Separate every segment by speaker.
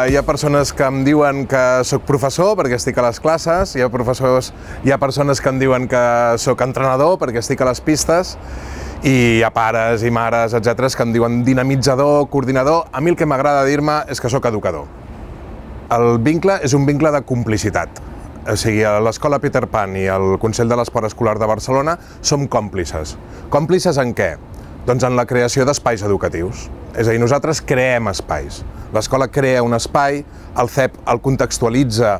Speaker 1: Hi ha persones que em diuen que sóc professor perquè estic a les classes, hi ha persones que em diuen que sóc entrenador perquè estic a les pistes, i hi ha pares i mares, etc., que em diuen dinamitzador, coordinador. A mi el que m'agrada dir-me és que sóc educador. El vincle és un vincle de complicitat. O sigui, l'Escola Peter Pan i el Consell de l'Esport Escolar de Barcelona som còmplices. Còmplices en què? Doncs en la creació d'espais educatius. És a dir, nosaltres creem espais. L'escola crea un espai, el CEP el contextualitza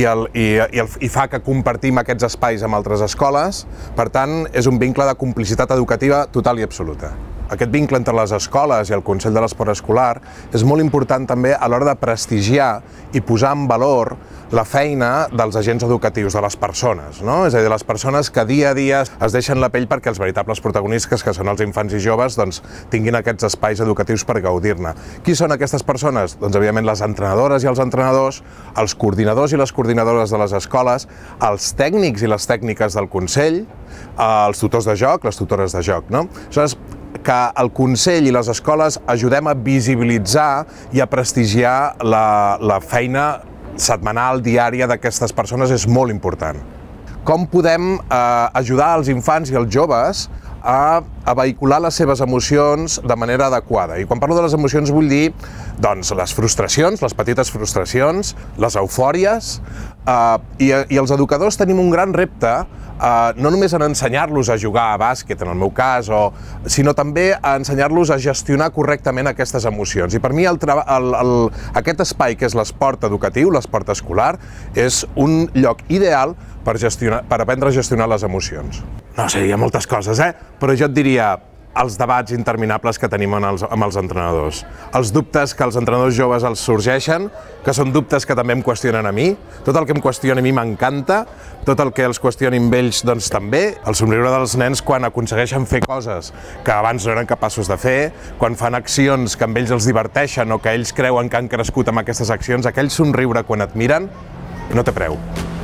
Speaker 1: i fa que compartim aquests espais amb altres escoles. Per tant, és un vincle de complicitat educativa total i absoluta. Aquest vincle entre les escoles i el Consell de l'Esport Escolar és molt important també a l'hora de prestigiar i posar en valor la feina dels agents educatius, de les persones, no? És a dir, de les persones que dia a dia es deixen la pell perquè els veritables protagonistes, que són els infants i joves, doncs, tinguin aquests espais educatius per gaudir-ne. Qui són aquestes persones? Doncs, evidentment, les entrenadores i els entrenadors, els coordinadors i les coordinadores de les escoles, els tècnics i les tècniques del Consell, els tutors de joc, les tutores de joc, no? Aleshores, que el Consell i les escoles ajudem a visibilitzar i a prestigiar la feina setmanal, diària d'aquestes persones és molt important. Com podem ajudar els infants i els joves a vehicular les seves emocions de manera adequada? I quan parlo de les emocions vull dir doncs, les frustracions, les petites frustracions, les eufòries, i els educadors tenim un gran repte, no només en ensenyar-los a jugar a bàsquet, en el meu cas, sinó també a ensenyar-los a gestionar correctament aquestes emocions. I per mi aquest espai que és l'esport educatiu, l'esport escolar, és un lloc ideal per aprendre a gestionar les emocions. No sé, hi ha moltes coses, però jo et diria els debats interminables que tenim amb els entrenadors, els dubtes que els entrenadors joves els sorgeixen, que són dubtes que també em qüestionen a mi, tot el que em qüestiona a mi m'encanta, tot el que els qüestionin ells doncs també, el somriure dels nens quan aconsegueixen fer coses que abans no eren capaços de fer, quan fan accions que amb ells els diverteixen o que ells creuen que han crescut amb aquestes accions, aquell somriure quan et miren no té preu.